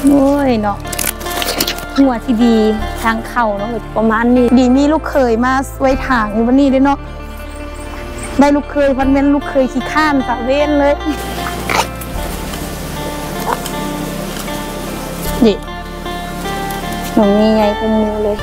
โอ้ยเนาะหัวที่ดีทางเข่าเนาะประมาณนี้ดีมีลูกเคยมาไว้ถางอยู่วันนี้ด้วยเนาะได้ลูกเคยพันเป็นลูกเคยขี้ข้านสะเว้นเลยดิหนูมีใหญ่เป็นมือเลย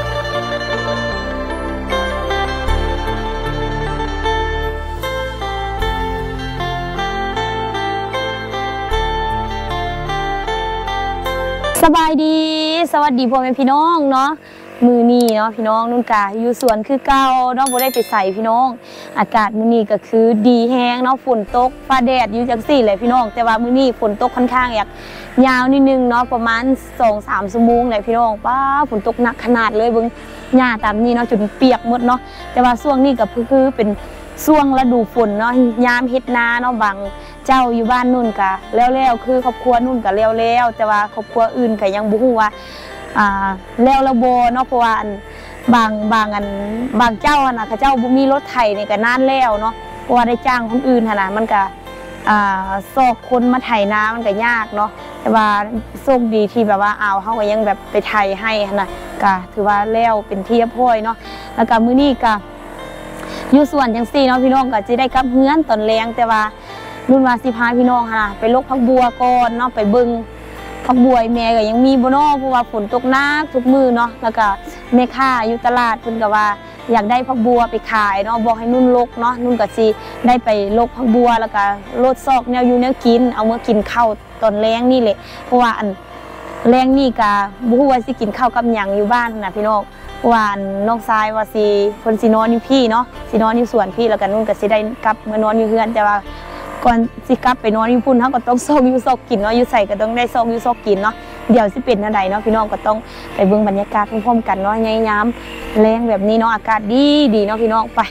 สบายดีสวัสดีพ่อแม่พี่น้องเนาะมือนี้เนาะพี่น้องนุ่นกาอยู่สวนคือเก่าเนาะบ่ได้ไปใส่พี่น้องอากาศมื้อนี้ก็คือดีแห้งเนาะฝนตกฟ้าแดดอยู่จังซี่แหละพี่น้องแต่ว่ามื้อนี้ฝนตกค่อนข้างอยากยาวนิดนึงเนาะประมาณ 2-3 ชั่วโมงแหละพี่น้องป้าฝนตกหนักขนาดเลยเบิ่งหญ้าตามนี้เนาะจนเปียกหมดเนาะแต่ว่าช่วงนี้ก็คือเป็นช่วงฤดูฝนเนาะยามเฮ็ดนาเนาะบางเจ้าอยู่บ้านนุ่นกะแล้วคือครอบครัวนุ่นกะแล้วแต่ว่าครอบครัวอื่นก็ยังบ่ฮู้ว่าแล้วระโบเนาะเพราะว่าบางเจ้าน่ะเขาเจ้าบ่มีรถไถนี่ก็นานแล้วเนาะเพราะว่าได้จ้างคนอื่นหั่นน่ะมันก็ซอกคนมาไถนามันก็ยากเนาะแต่ว่าโชคดีที่แบบว่าเฮาก็ยังแบบไปไถให้หั่นน่ะก็ถือว่าแล้วเป็นที่เรียบร้อยเนาะแล้วก็มื้อนี้ก็อยู่สวนจังซี่เนาะพี่น้องก็สิได้กลับเฮือนตอนแลงแต่ว่ารุ่นว่าสิพาพี่น้องค่ะไปลกผักบัวก่อนเนาะไปเบิ่งผักบัวแม่ก็ยังมีบ่เนาะเพราะว่าฝนตกหนักทุกมื้อเนาะแล้วก็แม่ค้าอยู่ตลาดเพิ่นก็ว่าอยากได้ผักบัวไปขายเนาะบอกให้นุ่นลกเนาะนุ่นก็สิได้ไปลกผักบัวแล้วก็โลดซอกแนวอยู่แนวกินเอามากินข้าวตอนแลงนี่แหละเพราะว่าแลงนี่ก็บ่ฮู้ว่าสิกินข้าวกับหยังอยู่บ้านน่ะพี่น้องเพราะว่าน้องชายว่าสิเพิ่นสินอนอยู่พี่เนาะสินอนอยู่สวนพี่แล้วก็นุ่นก็สิได้กลับมานอนอยู่เฮือนแต่ว่าก่อนสิกลับไปนอนอยู่พุ่นเขาก็ต้องซอกอยู่ซอกกินเนาะอยู่ใส่ก็ต้องได้ซอกอยู่ซอกกินเนาะเดี๋ยวสิเป็นอะไรเนาะพี่น้องก็ต้องไปเบิ่งบรรยากาศพร้อมๆกันเนาะยามแรงแบบนี้เนาะอากาศดีเนาะพี่น้องไป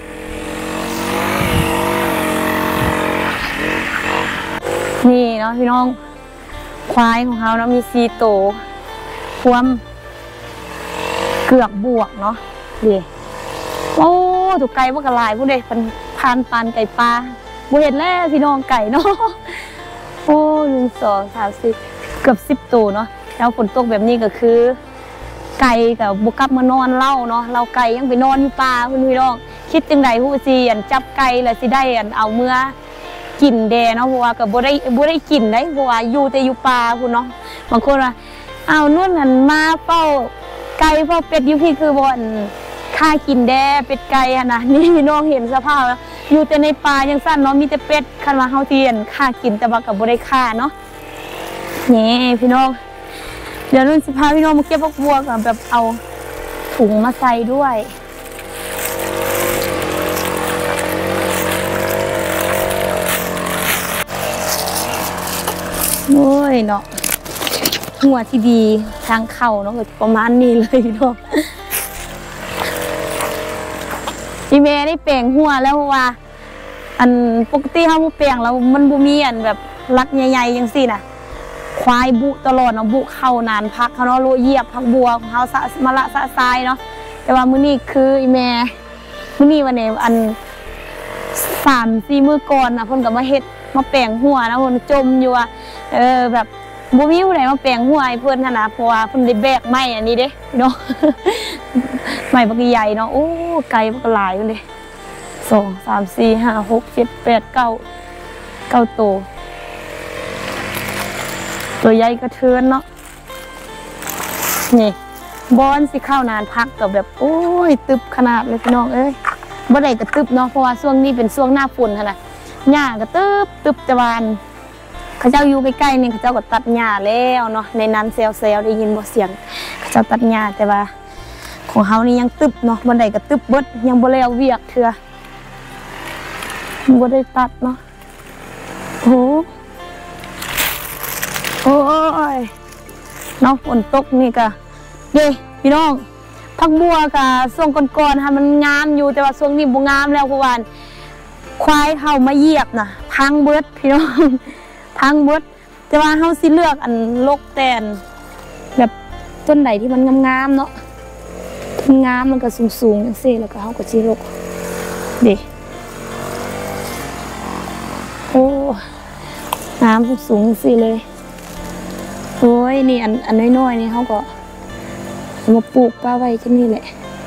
นี่เนาะพี่น้องควายของเขาเนาะมี4 ตัวพวมเกือบบวกเนาะดิโอ้ถูกไก่พวกกระลายพวกเด็กเป็นพันปันไก่ปลาบุเห็นแล้วพี่น้องไก่เนาะโอ้1 2 3 4เกือบ10 ตัวเนาะแล้วฝนตกแบบนี้ก็คือไก่กับบุกลับมานอนเล่าเนาะเราไก่ยังไปนอนอยู่ป่าพี่น้องคิดจังใดผู้ซีจับไก่แล้วสิได้เอาเมื่อกินแดเนาะเพราะว่ากับบุได้กินได้เพราะว่าอยู่แต่อยู่ป่าคุณเนาะบางคนว่าเอานู่นหันมาเฝ้าไก่เฝ้าเป็ดอยู่พี่คือบ่อนค่ากินแดเป็ดไก่นะนี่พี่น้องเห็นสภาพแล้วอยู่แต่ในป่ายังสั้นเนาะมีแต่เป็ดคันว่าเฮาเทียนค่ากินแต่ว่ากับบ่ได้ค่าเนาะนี่พี่น้องเดี๋ยวนุ่นสิพาพี่น้องมาเก็บพวกบัวกับแบบเอาถุงมาใส่ด้วยโอ้ยเนาะหัวที่ดีทางเข่าเนาะประมาณนี้เลยเนาะอีเมย์ได้แปลงหัวแล้วว่าปกติเขาแปลงแล้วมันบุมีแบบรักใหญ่ๆยังสิน่ะควายบุตลอดเนาะบุเข้านานพักเขาเนาะโรยเหยียบพักบัวของเขามาละสะทรายเนาะแต่ว่ามื้อนี้คืออีเมย์มื้อนี้วันนี้3-4 มื้อก่อนนะเพิ่นก็มาเฮ็ดมาแปลงหัวนะเพิ่นจมอยู่ว่าแบบบุมีผู้ใดมาแปลงหัวให้เพิ่นขนาดเพราะว่าเพิ่นได้แบกไม้อันนี้เด้เนาะไม้บักใหญ่เนาะโอ้ไก่บักหลายเพิ่นเด้2 3 4 5 6 7 8 9 ตัวใหญ่กระเทือนเนาะนี่บอนสิข้าวนานพักกับแบบโอ้ยตึบขนาดเลยพี่น้องเอ้ยบ่ได้กระตึบเนาะเพราะว่าช่วงนี้เป็นช่วงหน้าฝนนะหญ้ากระตึบจะบานเขาเจ้าอยู่ใกล้ๆนี่เขาเจ้าก็ตัดหญ้าแล้วเนาะในนั้นเซลได้ยินบ่เสียงเขาเจ้าตัดหญ้าแต่ว่าของเฮานี่ยังตึบเนาะบ่ได้กระตึบเบิดยังบ่แล้วเวียกเถื่อบ่ได้ตัดเนาะโอ้ยเนาะฝนตกนี่ก็เด้พี่น้องผักบัวกับช่วงก่อนๆค่ะมันงามอยู่แต่ว่าช่วงนี้บ่งามแล้วเพราะว่าควายเข้ามาเหยียบน่ะพังเบิดพี่น้องพังเบิดแต่ว่าเฮาสิเลือกลกแต่แบบต้นไหนที่มันงามๆเนาะงามมันก็สูงๆจังซี่แล้วก็เฮาก็สิลกเด้โอ้น้ำสูงสิเลยโอ้ยนี่อันน้อยๆนี่เขาก็มาปลูกป้าไว้ที่นี่แหละ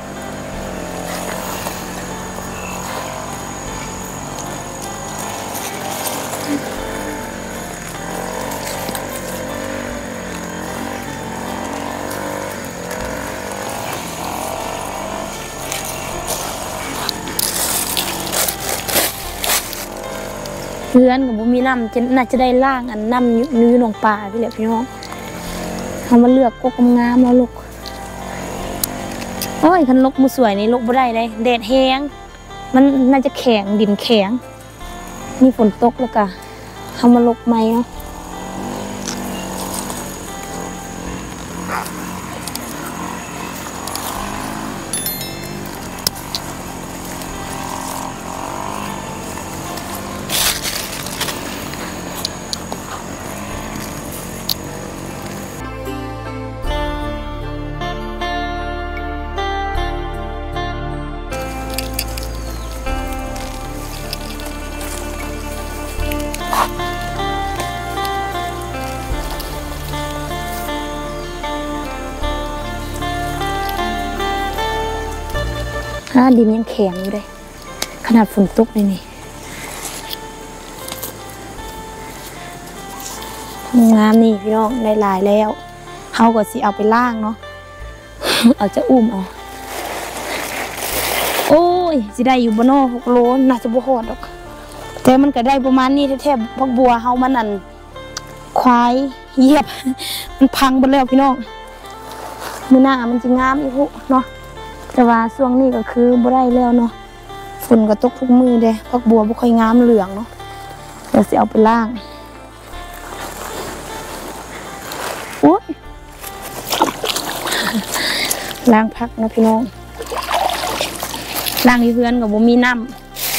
เพื่อนกับบุมีน้ำน่าจะได้ล่างอันน้ำนื้อหนองป่าพี่แหละพี่น้องเขามาเลือกกกงามแล้วลูกโอ้ยคันลกมือสวยนี่ลกบ่ได้เลยแดดแห้งมันน่าจะแข็งดินแข็งนี่ฝนตกแล้วก็เขามาลกไม้เนาะดินยังแข็งอยู่เลยขนาดฝนตกเลยนี่งามนี่พี่น้องได้หลายแล้วเขาก็สิเอาไปล่างเนาะ เอาจะอุ้มเอาโอ้ยสิได้อยู่บนนอ6 โลน่าจะบ่ฮอดดอกแต่มันก็ได้ประมาณนี้แทบพักบัวเฮามันควายเหยียบ มันพังหมดแล้วพี่น้องมื้อหน้ามันจะงามอีกเนาะแต่ว่าช่วงนี้ก็คือบ่ได้แล้วเนาะฝนก็ตกทุกมือเด้พักบัวบ่ค่อยงามเหลืองเนาะเดี๋ยวสิเอาไปล้างโอ้ยล้างพักนะพี่น้องล้างที่เพื่อนกับบ่มีน้ำ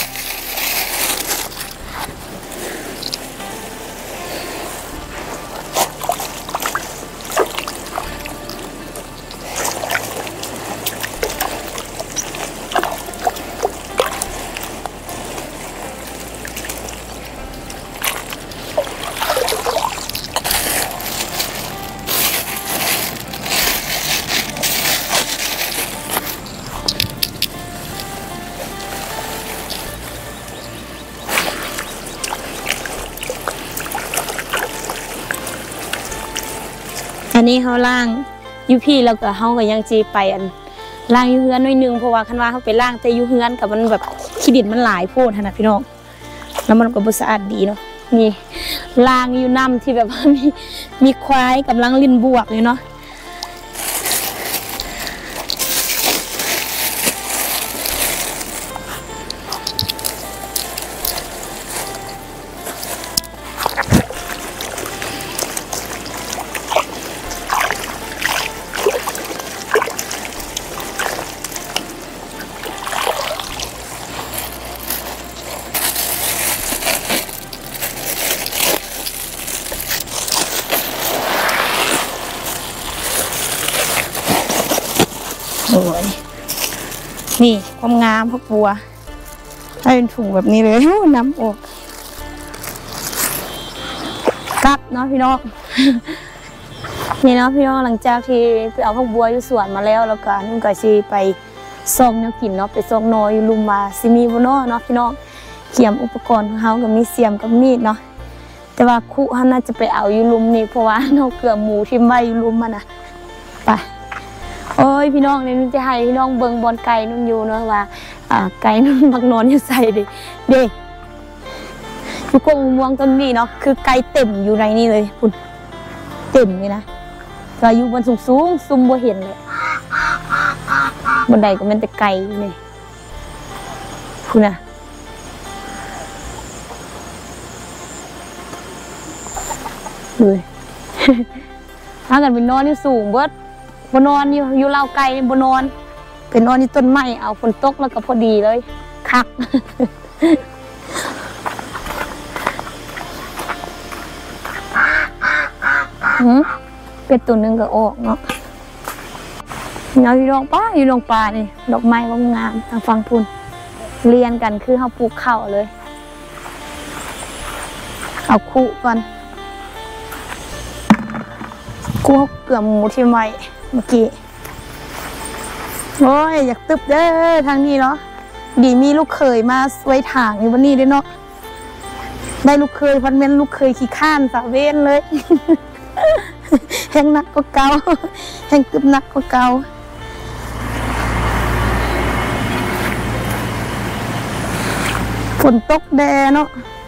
อันนี้เขาล่างยูพี่แล้วก็เขาก็ยังจีไปล่างยูเฮือนหน่อยนึงเพราะว่าคันว่าเขาไปล่างแต่ยูเฮือนกับมันแบบขี้ดินมันหลายโพดนะพี่น้องแล้วมันก็บ่สะอาดดีเนาะนี่ล่างยูน้ำที่แบบว่ามีควายกำลังลิ้นบวกเลยเนาะโอ้ยนี่ความงามพักบัวให้เป็นถุงแบบนี้เลยน้ำอกกัดเนาะพี่น้อง นี่เนาะพี่น้องหลังจากที่ไปเอาพักบัวอยู่สวนมาแล้วก็นุ่งกะชีไปซองแนวกินเนาะไปซองนอยลุมมาซิมีบนเนาะพี่น้องเขียมอุปกรณ์ของเขากับมีเสียมกับมีดเนาะแต่ว่าคู่เขาน่าจะไปเอาอยู่ลุมนี่เพราะว่าเราเกลือหมูที่ไม่อยู่ลุมมันนะไปโอ้ยพี่น้องเนี่ยนุ่นจะให้พี่น้องเบิ่งบอลไก่นุ่นอยู่เนาะว่าไก่นุ่นมักนอนอยู่ใส่เด็กอยู่กงม่วงต้นนี้เนาะคือไก่เต็มอยู่ในนี่เลยคุณเต็มเลยนะก็อยู่บนสูงซุ่มบ่เห็นเลยบนใดก็เป็นแต่ไก่นี่คุณน่ะเลย ถ้ากันเป็นนอนอยู่สูงเบิดบนนอนอยู่เล่าไก่บนนอนเป็นนอนที่ต้นไม้เอาฝนตกแล้วก็พอดีเลยคัก เป็ดตัวนึงก็ออกเนาะอยู่ดอกป้าอยู่ดอกปลานี่ดอกไม้งามทางฝั่งพุ่นเรียนกันคือเขาปลูกข้าวเลยเอาคู่ก่อนคู่คั่วเกลือหมูที่ไว้เมื่อกี้โอ้ยอยากตึบเด้อทางนี้เนาะดีมีลูกเคยมาไว้ถางอยู่วันนี้ด้วยเนาะได้ลูกเคยพันเมนลูกเคยขี้ข้านสาเวนเลย แห้งหนักก็เกาแห้งตึบหนักก็เกาฝนตกแดดเนาะ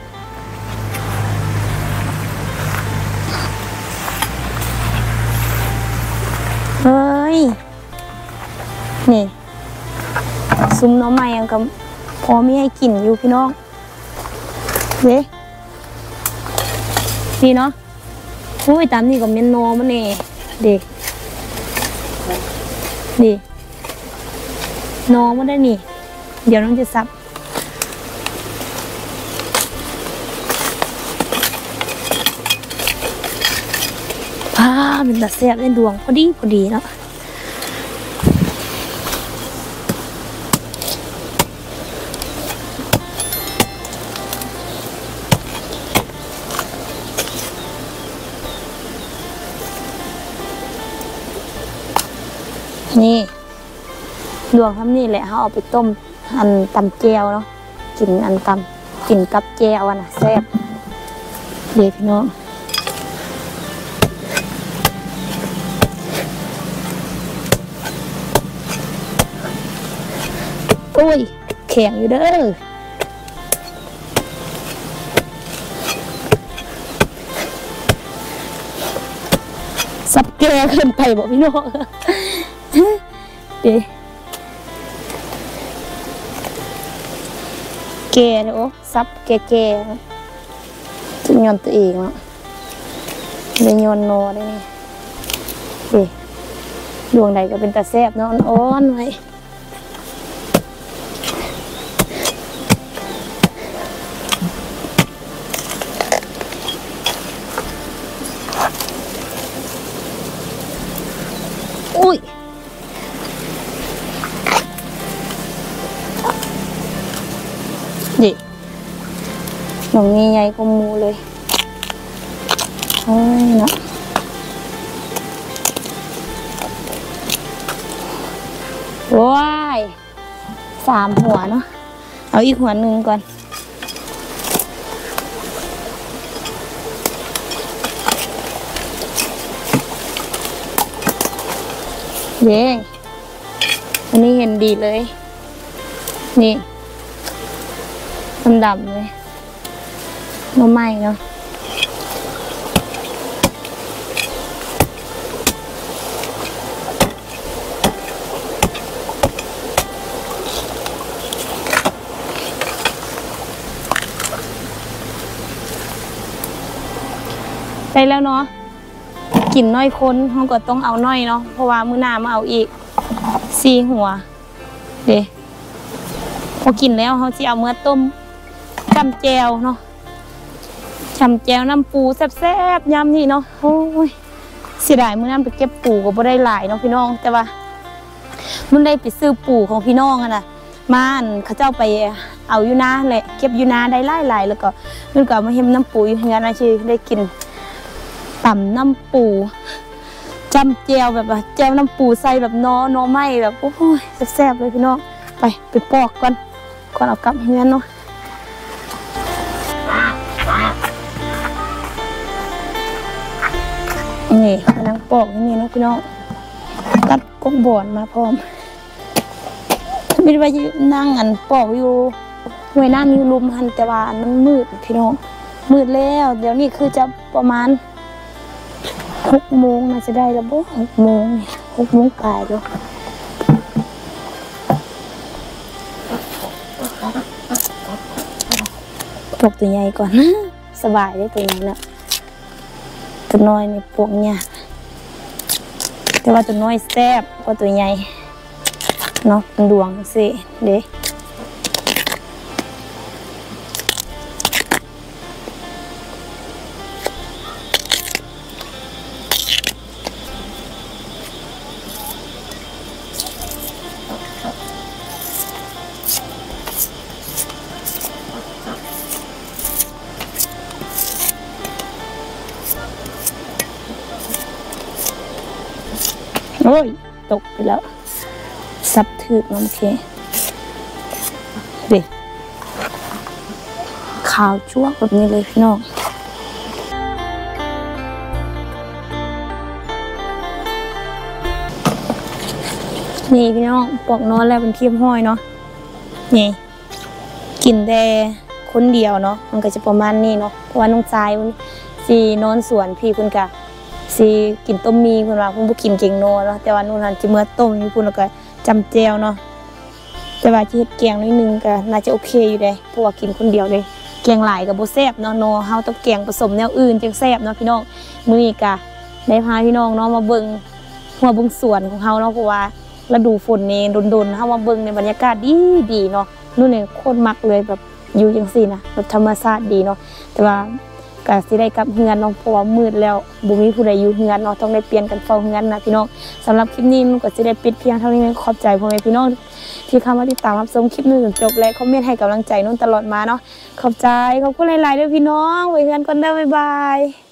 เฮ้ยนี่ซุ้มน้องใหม่ยังกับพอมีให้กินอยู่พี่น้องเว้นี่เนาะโอ้ยตามนี่ก็เมนโนมันเน่เด็กนี่นอมันได้นี่เดี๋ยวน้องจะซับเป็นตาแซ่บเป็นดวงพอดีเนาะนี่ดวงทำนี่แหละเขาเอาไปต้มอันตำแจวเนาะกินอันตำกินกับแจวนะแซ่บเด็กพี่น้องอุ้ยแข็งอยู่เด้อซับแก่ขึ้นไปบอกพี่น้องเดี๋ยวแก่เนาะซับแก่จุดยนตัวเองเนาะเลยยนโนได้นี่เดี๋ยวดวงใดก็เป็นตาแซ่บเนาะอ่อนไว้อุ้ยดิหนองใหญ่ๆก็มูเลยโอ้ยเนาะว้าย3 หัวเนาะเอาอีกหัวหนึ่งก่อนเย้อันนี้เห็นดีเลยนี่ดำเลยน้ำไหม้เนาะได้แล้วเนาะกินน้อยคนเขาก็ต้องเอาน้อยเนาะเพราะว่ามื้อหน้ามาเอาอีก4 หัวเด้พอกินแล้วเขาจะเอาเมื่อต้มจำแจวเนาะจำแจวน้ำปูแซ่บๆยำนี่เนาะโอ้ยเสียดายมื้อนั้นไปเก็บปูก็บ่ได้หลายเนาะพี่น้องแต่ว่ามันได้ไปซื้อปูของพี่น้องอะนะมาเขาเจ้าไปเอาอยู่นาแหละเก็บอยู่นาได้หลายแล้วก็มันก็มาเห็นน้ำปูอยู่งานอาชีพได้กินต่ำน้ำปูจำแจวแบบแจวน้ำปูใส่แบบนอไหม้แบบโอ้ยแซ่บๆเลยพี่น้องไปปอกก่อนเอากลับเฮือนเนาะนี่กำลังปอกนี่เนาะพี่น้องตัดกงบ่อนมาพร้อมไม่ได้ไปนั่งอันปอกอยู่ห้วยน้ำอยู่ลุมหันแต่ว่าอันมันมืดพี่น้องมืดแล้วเดี๋ยวนี้คือจะประมาณ6 โมงน่าจะได้แล้วบ่6 โมง6 โมงกลายแล้วปกตัวใหญ่ก่อนสบายได้ตัวนี้นะตัวน้อยนี่ปกเนี่ยแต่ว่าตัวน้อยแซ่บกว่าตัวใหญ่เนาะเป็นดวงสิเด้โอ้ยตกไปแล้วซับถือน้ำเคดิขาวจ้วงแบบนี้เลยพี่น้องนี่พี่น้องปอกนอนแล้วเป็นเทียมห้อยเนาะนี่กินแต่คนเดียวเนาะมันก็จะประมาณนี้เนาะเพราะว่าน้องชายสีนอนสวนพี่คุณกะสีกินต้มมีคุณว่าคุณบุกินเก่งโนเนาะแต่ว่านู่นนั่นจะเมื่อต้มนี่คุณแล้วก็จำเจวเนาะแต่ว่าจะเฮ็ดแกงนิดนึงก็น่าจะโอเคอยู่เด้เพราะว่ากินคนเดียวเลยแกงหลายกับโบแซ่บเนาะโนเฮาต้องแกงผสมแนวอื่นจึงแซ่บเนาะพี่น้องมื้อนี้ก็ได้พาพี่น้องเนาะมาเบิ่งหัวบุ้งสวนของเฮาเนาะเพราะว่าฤดูฝนนี่โดนๆเฮามาเบิ่งในบรรยากาศดีเนาะนู่นนี่โคตรมักเลยแบบอยู่จังซี่นะแบบธรรมชาติดีเนาะแต่ว่าก็สิได้กลับเฮือนเนาะเพราะว่ามืดแล้วบ่มีผู้ใดอยู่เฮือนเนาะต้องได้เปลี่ยนกันเฝ้าเฮือนนะพี่น้องสำหรับคลิปนี้มันก็สิได้ปิดเพียงเท่านี้ขอบใจพ่อแม่พี่น้องที่เข้ามาติดตามรับชมคลิปนี้จนจบและคอมเมนต์ให้กำลังใจนุ่นตลอดมาเนาะขอบใจขอบคุณหลายๆด้วยพี่น้องไว้เฮือนก่อนเด้อบ๊ายบาย